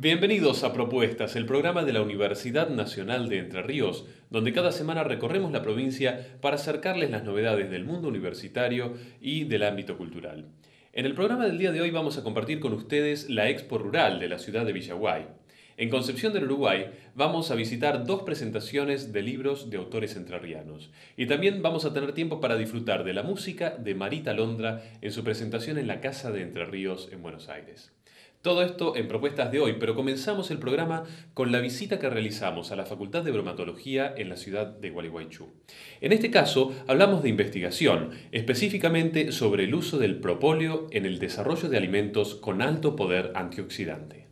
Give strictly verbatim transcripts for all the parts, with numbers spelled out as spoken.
Bienvenidos a Propuestas, el programa de la Universidad Nacional de Entre Ríos, donde cada semana recorremos la provincia para acercarles las novedades del mundo universitario y del ámbito cultural. En el programa del día de hoy vamos a compartir con ustedes la Expo Rural de la ciudad de Villaguay. En Concepción del Uruguay vamos a visitar dos presentaciones de libros de autores entrerrianos. Y también vamos a tener tiempo para disfrutar de la música de Marita Londra en su presentación en la Casa de Entre Ríos en Buenos Aires. Todo esto en Propuestas de hoy, pero comenzamos el programa con la visita que realizamos a la Facultad de Bromatología en la ciudad de Gualeguaychú. En este caso, hablamos de investigación, específicamente sobre el uso del propóleo en el desarrollo de alimentos con alto poder antioxidante.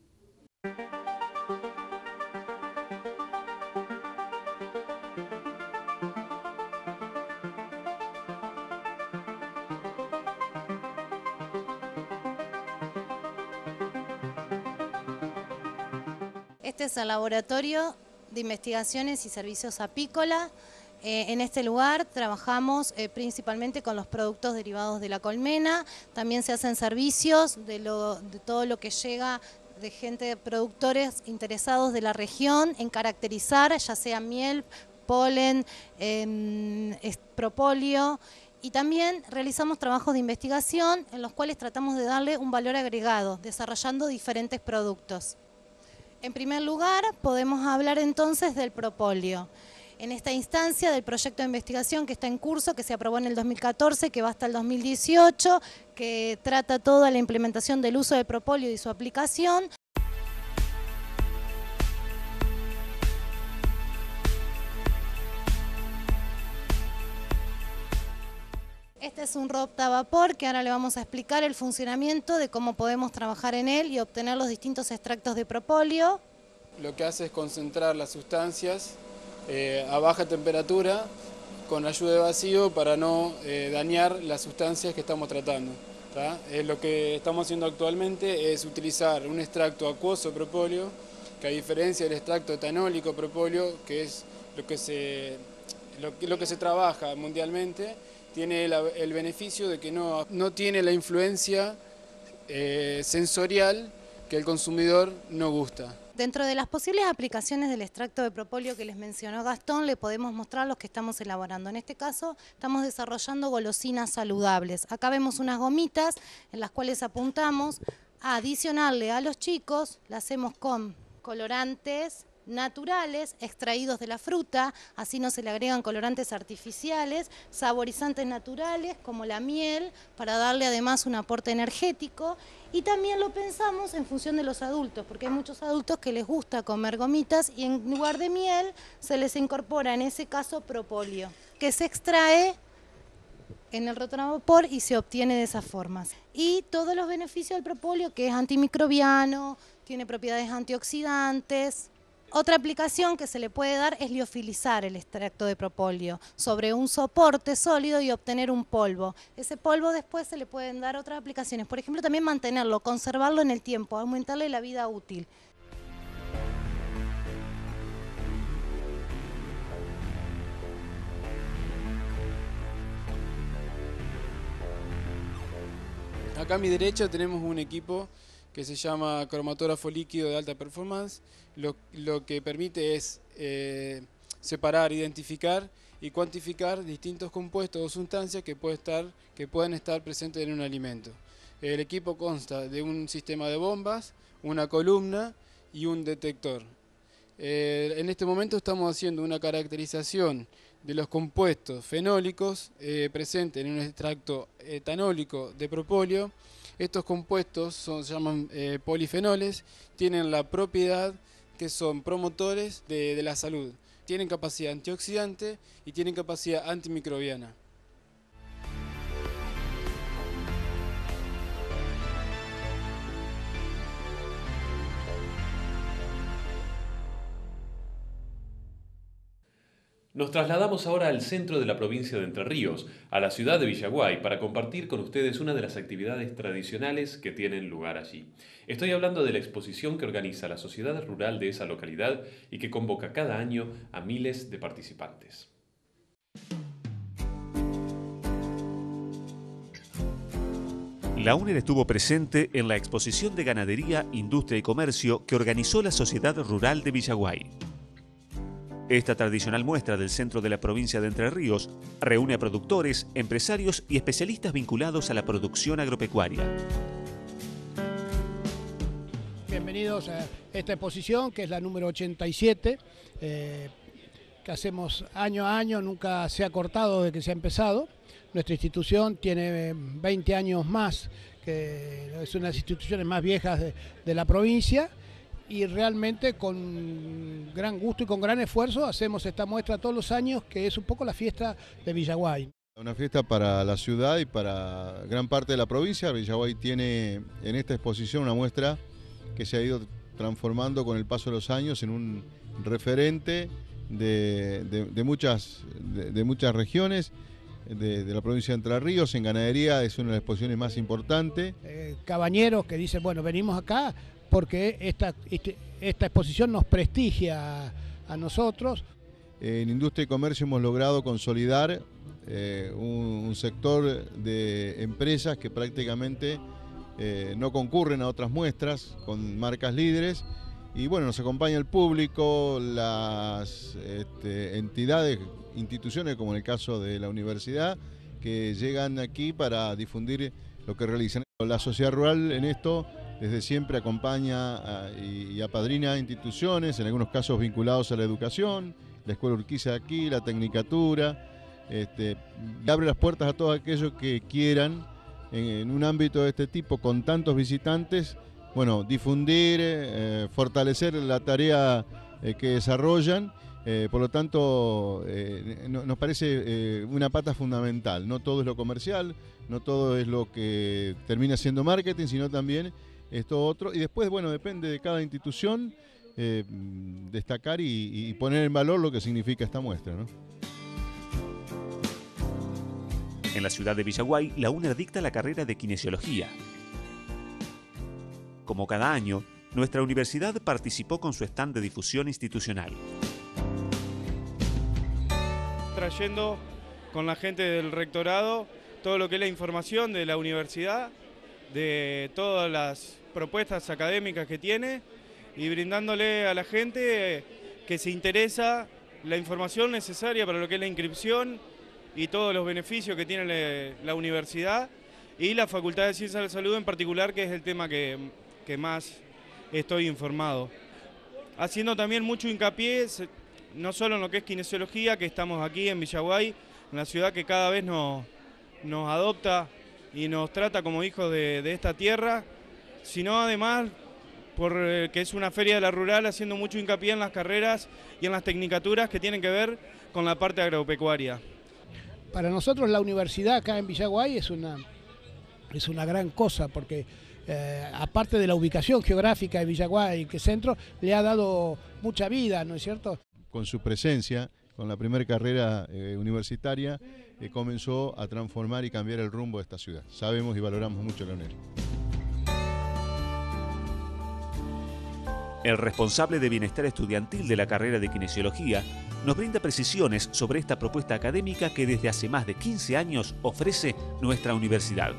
Este es el Laboratorio de Investigaciones y Servicios Apícola. Eh, en este lugar trabajamos eh, principalmente con los productos derivados de la colmena. También se hacen servicios de, lo, de todo lo que llega de gente, productores interesados de la región en caracterizar, ya sea miel, polen, eh, propóleo. Y también realizamos trabajos de investigación en los cuales tratamos de darle un valor agregado, desarrollando diferentes productos. En primer lugar, podemos hablar entonces del propóleo. En esta instancia del proyecto de investigación que está en curso, que se aprobó en el dos mil catorce, que va hasta el dos mil dieciocho, que trata toda la implementación del uso del propóleo y su aplicación. Este es un ropta a vapor que ahora le vamos a explicar el funcionamiento de cómo podemos trabajar en él y obtener los distintos extractos de propóleo. Lo que hace es concentrar las sustancias eh, a baja temperatura con ayuda de vacío para no eh, dañar las sustancias que estamos tratando. Eh, lo que estamos haciendo actualmente es utilizar un extracto acuoso propóleo, que a diferencia del extracto etanólico propóleo, que es lo que se, lo, lo que se trabaja mundialmente, tiene el, el beneficio de que no, no tiene la influencia eh, sensorial que el consumidor no gusta. Dentro de las posibles aplicaciones del extracto de propóleo que les mencionó Gastón, le podemos mostrar los que estamos elaborando. En este caso, estamos desarrollando golosinas saludables. Acá vemos unas gomitas en las cuales apuntamos a adicionarle a los chicos, la hacemos con colorantes naturales, extraídos de la fruta, así no se le agregan colorantes artificiales, saborizantes naturales como la miel, para darle además un aporte energético, y también lo pensamos en función de los adultos, porque hay muchos adultos que les gusta comer gomitas y en lugar de miel se les incorpora en ese caso propóleo, que se extrae en el rotonavapor y se obtiene de esas formas. Y todos los beneficios del propóleo, que es antimicrobiano, tiene propiedades antioxidantes. Otra aplicación que se le puede dar es liofilizar el extracto de propóleo sobre un soporte sólido y obtener un polvo. Ese polvo después se le pueden dar otras aplicaciones, por ejemplo también mantenerlo, conservarlo en el tiempo, aumentarle la vida útil. Acá a mi derecha tenemos un equipo que se llama cromatógrafo líquido de alta performance. Lo, lo que permite es eh, separar, identificar y cuantificar distintos compuestos o sustancias que, puede estar, que pueden estar presentes en un alimento. El equipo consta de un sistema de bombas, una columna y un detector. Eh, en este momento estamos haciendo una caracterización de los compuestos fenólicos eh, presentes en un extracto etanólico de propóleo. Estos compuestos son, se llaman eh, polifenoles, tienen la propiedad que son promotores de, de la salud. Tienen capacidad antioxidante y tienen capacidad antimicrobiana. Nos trasladamos ahora al centro de la provincia de Entre Ríos, a la ciudad de Villaguay, para compartir con ustedes una de las actividades tradicionales que tienen lugar allí. Estoy hablando de la exposición que organiza la sociedad rural de esa localidad y que convoca cada año a miles de participantes. La UNER estuvo presente en la exposición de Ganadería, Industria y Comercio que organizó la Sociedad Rural de Villaguay. Esta tradicional muestra del centro de la provincia de Entre Ríos reúne a productores, empresarios y especialistas vinculados a la producción agropecuaria. Bienvenidos a esta exposición, que es la número ochenta y siete, eh, que hacemos año a año, nunca se ha cortado desde que se ha empezado. Nuestra institución tiene veinte años más, que es una de las instituciones más viejas de, de la provincia, y realmente con gran gusto y con gran esfuerzo hacemos esta muestra todos los años, que es un poco la fiesta de Villaguay. Una fiesta para la ciudad y para gran parte de la provincia. Villaguay tiene en esta exposición una muestra que se ha ido transformando con el paso de los años en un referente de, de, de, muchas, de, de muchas regiones de, de la provincia de Entre Ríos. En ganadería es una de las exposiciones más importantes. Eh, cabañeros que dicen, bueno, venimos acá porque esta, este, esta exposición nos prestigia a, a nosotros. En industria y comercio hemos logrado consolidar eh, un, un sector de empresas que prácticamente eh, no concurren a otras muestras con marcas líderes, y bueno, nos acompaña el público, las este, entidades, instituciones como en el caso de la universidad, que llegan aquí para difundir lo que realizan. La sociedad rural en esto desde siempre acompaña a, y, y apadrina instituciones, en algunos casos vinculados a la educación, la Escuela Urquiza de aquí, la Tecnicatura, este, y abre las puertas a todos aquellos que quieran en, en un ámbito de este tipo, con tantos visitantes, bueno, difundir, eh, fortalecer la tarea eh, que desarrollan. Eh, por lo tanto, eh, no, nos parece eh, una pata fundamental. No todo es lo comercial, no todo es lo que termina siendo marketing, sino también esto otro. Y después, bueno, depende de cada institución eh, destacar y, y poner en valor lo que significa esta muestra, ¿no? En la ciudad de Villaguay, la UNER dicta la carrera de Kinesiología. Como cada año, nuestra universidad participó con su stand de difusión institucional. Trayendo con la gente del rectorado todo lo que es la información de la universidad, de todas las propuestas académicas que tiene, y brindándole a la gente que se interesa la información necesaria para lo que es la inscripción y todos los beneficios que tiene la universidad y la Facultad de Ciencias de la Salud en particular, que es el tema que, que más estoy informado. Haciendo también mucho hincapié, no solo en lo que es kinesiología, que estamos aquí en Villaguay, una ciudad que cada vez nos, nos adopta y nos trata como hijos de, de esta tierra, sino además porque es una feria de la rural, haciendo mucho hincapié en las carreras y en las tecnicaturas que tienen que ver con la parte agropecuaria. Para nosotros la universidad acá en Villaguay es una, es una gran cosa, porque eh, aparte de la ubicación geográfica de Villaguay, que centro, le ha dado mucha vida, ¿no es cierto? Con su presencia, con la primera carrera eh, universitaria, eh, comenzó a transformar y cambiar el rumbo de esta ciudad. Sabemos y valoramos mucho la UNER. El responsable de bienestar estudiantil de la carrera de Kinesiología nos brinda precisiones sobre esta propuesta académica que desde hace más de quince años ofrece nuestra universidad.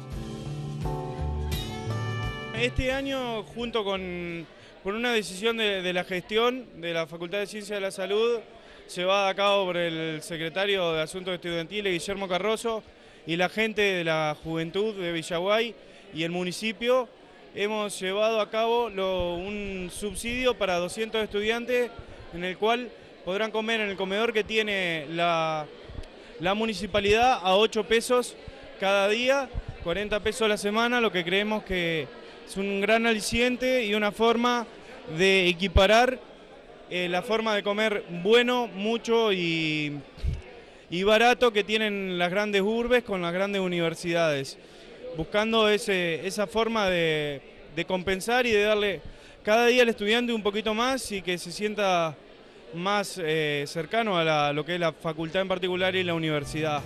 Este año, junto con, con una decisión de, de la gestión de la Facultad de Ciencias de la Salud, se va a cabo por el secretario de Asuntos Estudiantiles, Guillermo Carroso, y la gente de la Juventud de Villaguay y el municipio, hemos llevado a cabo lo, un subsidio para doscientos estudiantes en el cual podrán comer en el comedor que tiene la, la municipalidad a ocho pesos cada día, cuarenta pesos a la semana, lo que creemos que es un gran aliciente y una forma de equiparar eh, la forma de comer bueno, mucho y, y barato que tienen las grandes urbes con las grandes universidades, buscando ese, esa forma de, de compensar y de darle cada día al estudiante un poquito más y que se sienta más eh, cercano a la, lo que es la facultad en particular y la universidad.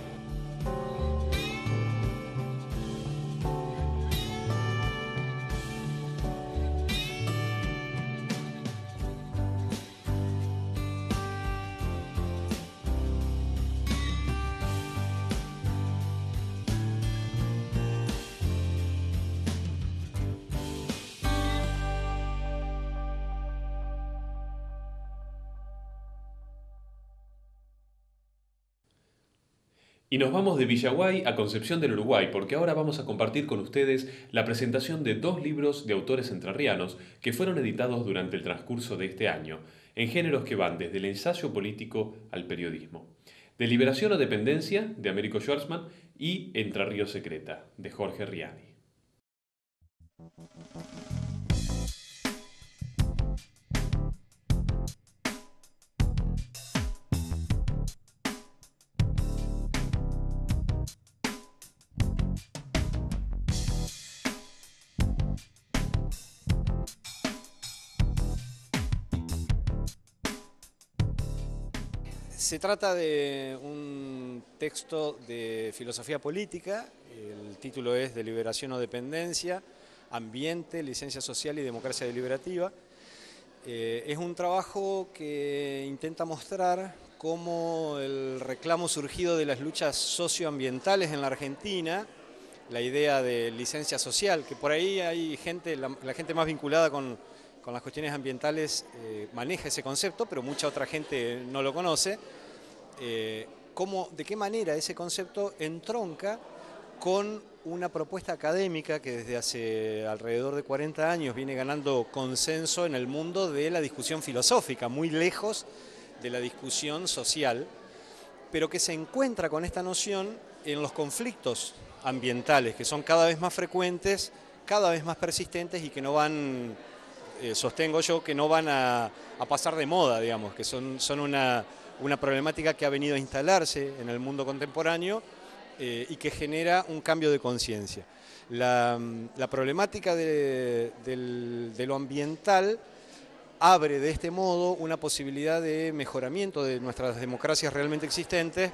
Y nos vamos de Villaguay a Concepción del Uruguay, porque ahora vamos a compartir con ustedes la presentación de dos libros de autores entrerrianos que fueron editados durante el transcurso de este año, en géneros que van desde el ensayo político al periodismo. De Liberación o Dependencia, de Américo Schwarzman, y Entre Ríos Secreta, de Jorge Riani. Se trata de un texto de filosofía política, el título es De Liberación o Dependencia, Ambiente, Licencia Social y Democracia Deliberativa. Eh, es un trabajo que intenta mostrar cómo el reclamo surgido de las luchas socioambientales en la Argentina, la idea de licencia social, que por ahí hay gente, la, la gente más vinculada con, con las cuestiones ambientales eh, maneja ese concepto, pero mucha otra gente no lo conoce. Eh, cómo, de qué manera ese concepto entronca con una propuesta académica que desde hace alrededor de cuarenta años viene ganando consenso en el mundo de la discusión filosófica, muy lejos de la discusión social, pero que se encuentra con esta noción en los conflictos ambientales, que son cada vez más frecuentes, cada vez más persistentes y que no van, eh, sostengo yo, que no van a, a pasar de moda, digamos, que son, son una... una problemática que ha venido a instalarse en el mundo contemporáneo eh, y que genera un cambio de conciencia. La, la problemática de, del, de lo ambiental abre de este modo una posibilidad de mejoramiento de nuestras democracias realmente existentes,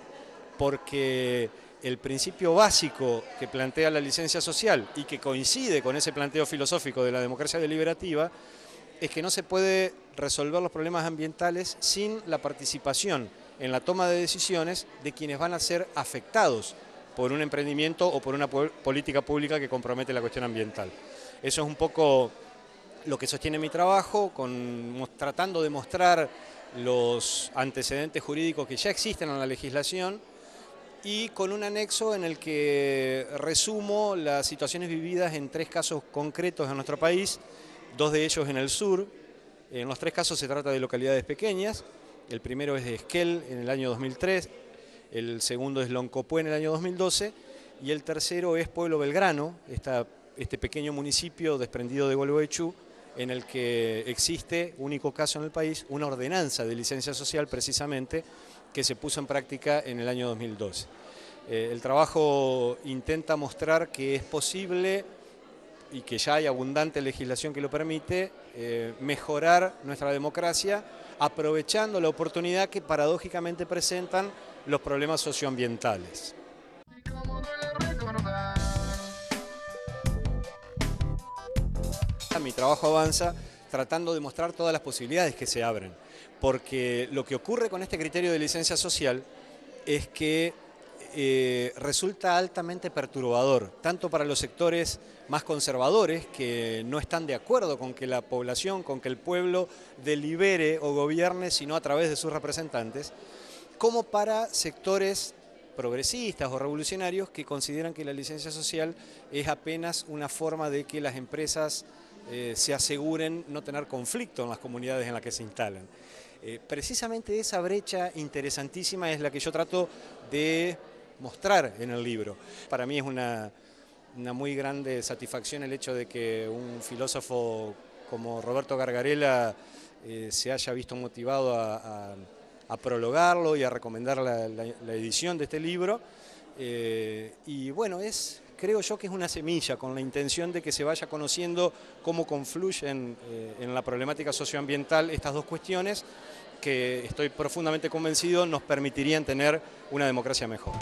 porque el principio básico que plantea la licencia social y que coincide con ese planteo filosófico de la democracia deliberativa es que no se puede resolver los problemas ambientales sin la participación en la toma de decisiones de quienes van a ser afectados por un emprendimiento o por una política pública que compromete la cuestión ambiental. Eso es un poco lo que sostiene mi trabajo, con, tratando de mostrar los antecedentes jurídicos que ya existen en la legislación y con un anexo en el que resumo las situaciones vividas en tres casos concretos en nuestro país, dos de ellos en el sur. En los tres casos se trata de localidades pequeñas. El primero es de Esquel en el año dos mil tres, el segundo es Loncopué en el año dos mil doce y el tercero es Pueblo Belgrano, esta, este pequeño municipio desprendido de Gualeguaychú, en el que existe, único caso en el país, una ordenanza de licencia social precisamente que se puso en práctica en el año dos mil doce. Eh, el trabajo intenta mostrar que es posible y que ya hay abundante legislación que lo permite, eh, mejorar nuestra democracia aprovechando la oportunidad que paradójicamente presentan los problemas socioambientales. Mi trabajo avanza tratando de mostrar todas las posibilidades que se abren, porque lo que ocurre con este criterio de licencia social es que Eh, resulta altamente perturbador, tanto para los sectores más conservadores que no están de acuerdo con que la población, con que el pueblo delibere o gobierne, sino a través de sus representantes, como para sectores progresistas o revolucionarios que consideran que la licencia social es apenas una forma de que las empresas eh, se aseguren no tener conflicto en las comunidades en las que se instalan. Eh, precisamente esa brecha interesantísima es la que yo trato de mostrar en el libro. Para mí es una, una muy grande satisfacción el hecho de que un filósofo como Roberto Gargarella eh, se haya visto motivado a, a, a prologarlo y a recomendar la, la, la edición de este libro. Eh, y bueno, es, creo yo que es una semilla con la intención de que se vaya conociendo cómo confluyen eh, en la problemática socioambiental estas dos cuestiones que estoy profundamente convencido nos permitirían tener una democracia mejor.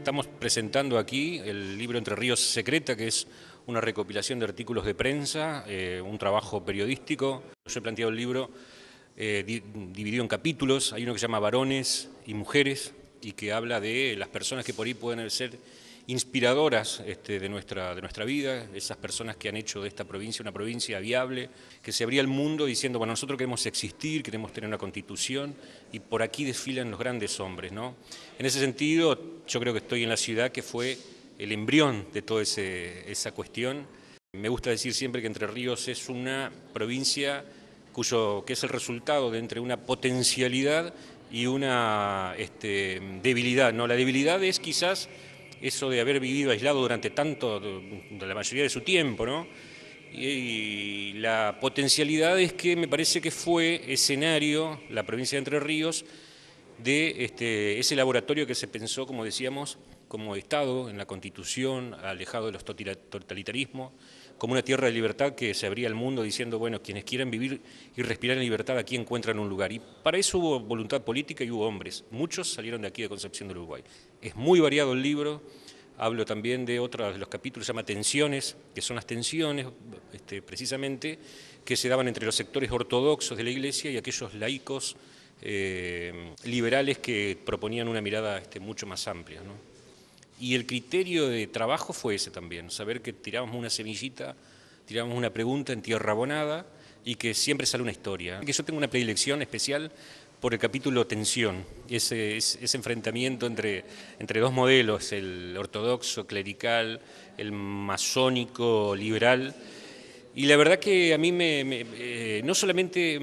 estamos presentando aquí el libro Entre Ríos Secreta, que es una recopilación de artículos de prensa, eh, un trabajo periodístico. Yo he planteado el libro eh, di, dividido en capítulos. Hay uno que se llama Varones y Mujeres y que habla de las personas que por ahí pueden ser inspiradoras este, de, nuestra, de nuestra vida, esas personas que han hecho de esta provincia una provincia viable, que se abría el mundo diciendo, bueno, nosotros queremos existir, queremos tener una constitución, y por aquí desfilan los grandes hombres, ¿no? En ese sentido, yo creo que estoy en la ciudad que fue el embrión de toda ese, esa cuestión. Me gusta decir siempre que Entre Ríos es una provincia cuyo, que es el resultado de entre una potencialidad y una este, debilidad, ¿no? La debilidad es quizás eso de haber vivido aislado durante tanto, de la mayoría de su tiempo, ¿no? Y, y la potencialidad es que me parece que fue escenario, la provincia de Entre Ríos, de este, ese laboratorio que se pensó, como decíamos, como Estado, en la Constitución, alejado de los totalitarismos, como una tierra de libertad que se abría al mundo diciendo, bueno, quienes quieran vivir y respirar en libertad aquí encuentran un lugar. Y para eso hubo voluntad política y hubo hombres. Muchos salieron de aquí de Concepción del Uruguay. Es muy variado el libro. Hablo también de otros de los capítulos, se llama Tensiones, que son las tensiones, este, precisamente, que se daban entre los sectores ortodoxos de la Iglesia y aquellos laicos eh, liberales que proponían una mirada este, mucho más amplia, ¿no? Y el criterio de trabajo fue ese también, saber que tirábamos una semillita, tirábamos una pregunta en tierra abonada y que siempre sale una historia. Que yo tengo una predilección especial por el capítulo Tensión, ese, ese enfrentamiento entre, entre dos modelos, el ortodoxo, clerical, el masónico, liberal. Y la verdad que a mí me, me eh, no solamente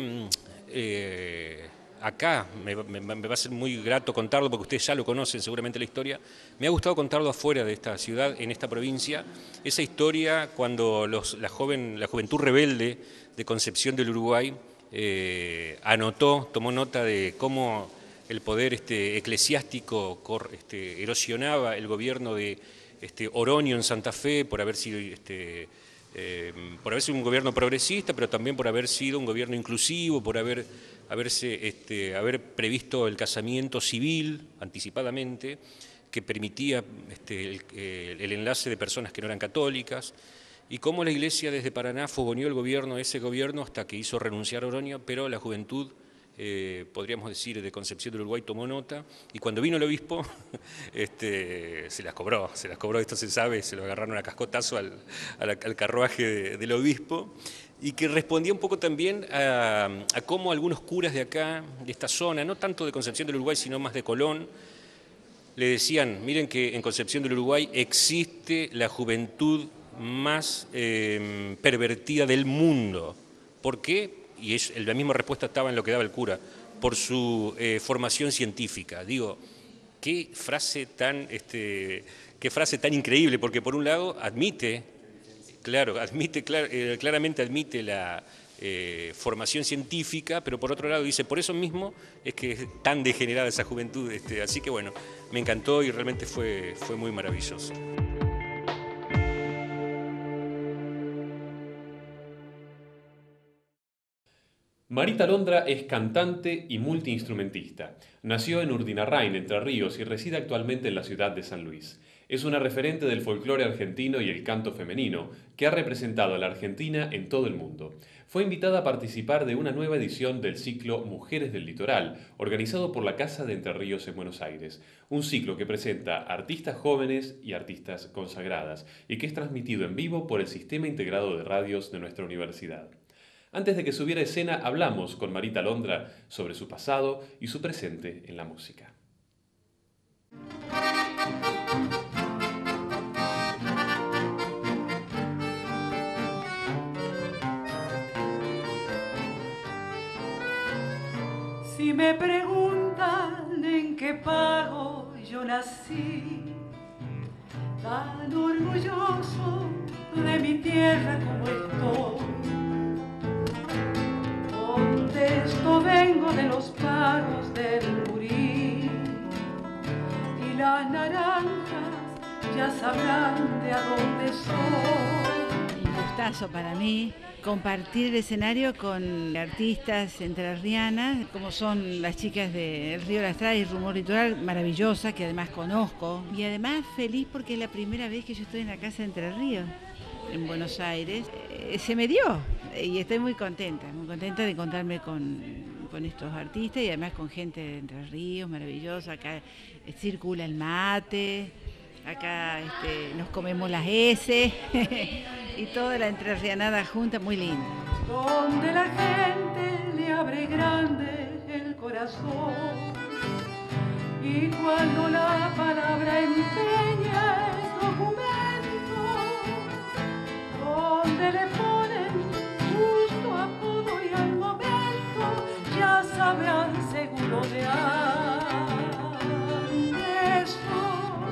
eh, acá, me, me, me va a ser muy grato contarlo porque ustedes ya lo conocen seguramente la historia, me ha gustado contarlo afuera de esta ciudad, en esta provincia, esa historia cuando los, la, joven, la juventud rebelde de Concepción del Uruguay eh, anotó, tomó nota de cómo el poder este, eclesiástico cor, este, erosionaba el gobierno de este, Oroño en Santa Fe por haber sido... Este, Eh, por haber sido un gobierno progresista, pero también por haber sido un gobierno inclusivo, por haber, haberse, este, haber previsto el casamiento civil anticipadamente, que permitía este, el, el enlace de personas que no eran católicas, y cómo la Iglesia desde Paraná fogoneó el gobierno, ese gobierno, hasta que hizo renunciar a Oroño, pero la juventud, Eh, podríamos decir, de Concepción del Uruguay tomó nota, y cuando vino el obispo este, se las cobró, se las cobró, esto se sabe, se lo agarraron a cascotazo al, al, al carruaje de, del obispo, y que respondía un poco también a, a cómo algunos curas de acá, de esta zona, no tanto de Concepción del Uruguay, sino más de Colón, le decían, miren que en Concepción del Uruguay existe la juventud más eh, pervertida del mundo. ¿Por qué? Y es, la misma respuesta estaba en lo que daba el cura, por su eh, formación científica. Digo, qué frase tan, este, qué frase tan increíble, porque por un lado admite, claro, admite clar, eh, claramente admite la eh, formación científica, pero por otro lado dice, por eso mismo es que es tan degenerada esa juventud. Este, así que bueno, me encantó y realmente fue, fue muy maravilloso. Marita Londra es cantante y multiinstrumentista. Nació en Urdinarrain, Entre Ríos, y reside actualmente en la ciudad de San Luis. Es una referente del folclore argentino y el canto femenino, que ha representado a la Argentina en todo el mundo. Fue invitada a participar de una nueva edición del ciclo Mujeres del Litoral, organizado por la Casa de Entre Ríos en Buenos Aires. Un ciclo que presenta artistas jóvenes y artistas consagradas, y que es transmitido en vivo por el Sistema Integrado de Radios de nuestra universidad. Antes de que subiera a escena, hablamos con Marita Londra sobre su pasado y su presente en la música. Si me preguntan en qué pago yo nací, tan orgulloso de mi tierra como estoy, contesto, vengo de los pagos del Burí, y las naranjas ya sabrán de a dónde soy. Un gustazo para mí compartir el escenario con artistas entrerrianas, como son las chicas de El Río de la Estrada y Rumor Litoral, maravillosa, que además conozco. Y además feliz porque es la primera vez que yo estoy en la Casa de Entre Ríos, en Buenos Aires. Eh, se me dio y estoy muy contenta, muy contenta de encontrarme con, con estos artistas y además con gente de Entre Ríos, maravillosa. Acá circula el mate, acá este, nos comemos las S y toda la entrerrianada junta, muy linda. Donde la gente le abre grande el corazón y cuando la palabra empeña el documento, donde le ponen justo apodo y al momento ya sabrán seguro de eso.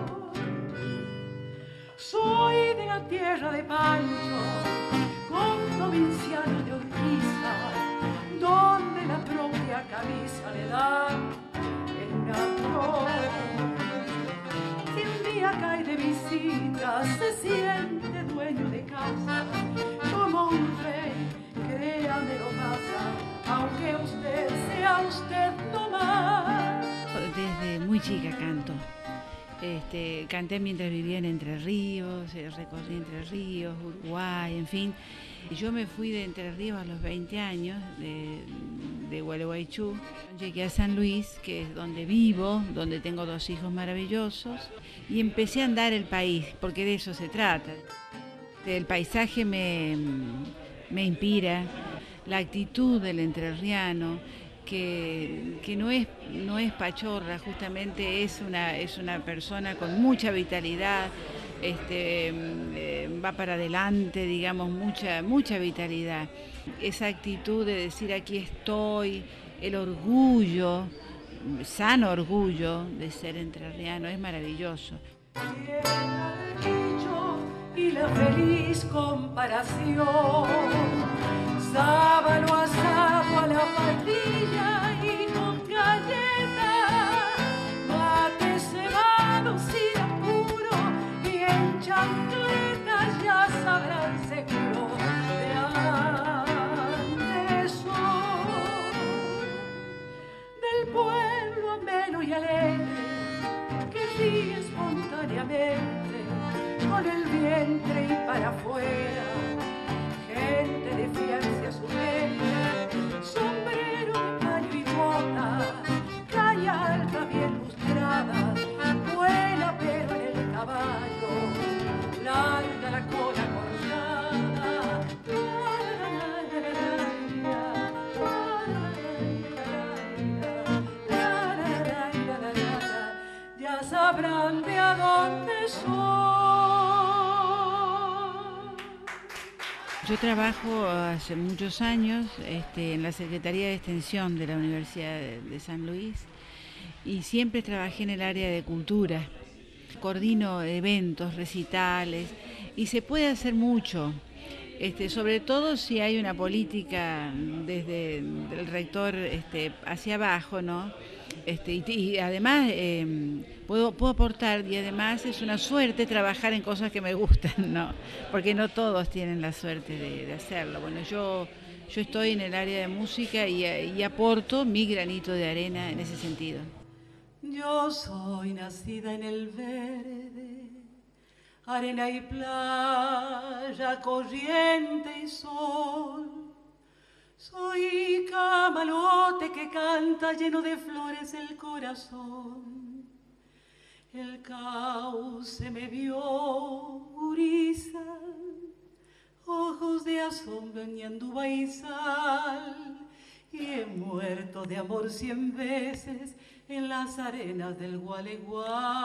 Soy de la tierra de Pancho, con provinciano de Urquiza, donde la propia camisa le dan en una flor. Si un día cae de visita, se siente dueño de casa, como un rey, créame lo pasa, aunque usted sea usted no más. Desde muy chica canto. Este, canté mientras vivía en Entre Ríos, recorrí Entre Ríos, Uruguay, en fin. Yo me fui de Entre Ríos a los veinte años, de, de Gualeguaychú. Llegué a San Luis, que es donde vivo, donde tengo dos hijos maravillosos, y empecé a andar el país, porque de eso se trata. El paisaje me, me inspira, la actitud del entrerriano, Que, que no es, no es pachorra, justamente es una, es una persona con mucha vitalidad, este, eh, va para adelante, digamos, mucha, mucha vitalidad. Esa actitud de decir aquí estoy, el orgullo, sano orgullo de ser entrerriano, es maravilloso. Y la feliz comparación, sábalo asado a la parrilla y con galletas, mate cebado sin apuro y en chancletas ya sabrán seguro de eso. Del pueblo ameno y alegre que ríe espontáneamente con el vientre y para afuera, gente de fiarse a su mente, sombrero de paño y bota, calle alta bien lustrada, vuela pero en el caballo, larga la cola cortada. Ya sabrán de a dónde soy. Yo trabajo hace muchos años este, en la Secretaría de Extensión de la Universidad de, de San Luis y siempre trabajé en el área de cultura. Coordino eventos, recitales y se puede hacer mucho, este, sobre todo si hay una política desde el rector este, hacia abajo, ¿no? Este, y, y además eh, puedo, puedo aportar y además es una suerte trabajar en cosas que me gustan, ¿no? Porque no todos tienen la suerte de, de hacerlo. Bueno, yo, yo estoy en el área de música y, y aporto mi granito de arena en ese sentido. Yo soy nacida en el verde, arena y playa, corriente y sol. Soy camalote que canta lleno de flores el corazón. El cauce me vio gurisa, ojos de asombro en ñandúa y sal, y he muerto de amor cien veces en las arenas del Gualeguay.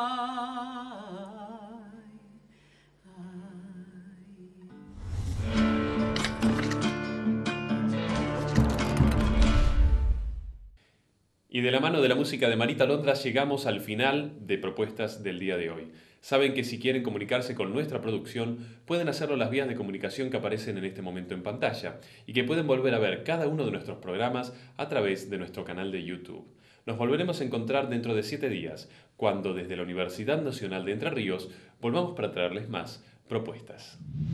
Y de la mano de la música de Marita Londras llegamos al final de Propuestas del día de hoy. Saben que si quieren comunicarse con nuestra producción, pueden hacerlo en las vías de comunicación que aparecen en este momento en pantalla y que pueden volver a ver cada uno de nuestros programas a través de nuestro canal de YouTube. Nos volveremos a encontrar dentro de siete días, cuando desde la Universidad Nacional de Entre Ríos volvamos para traerles más propuestas.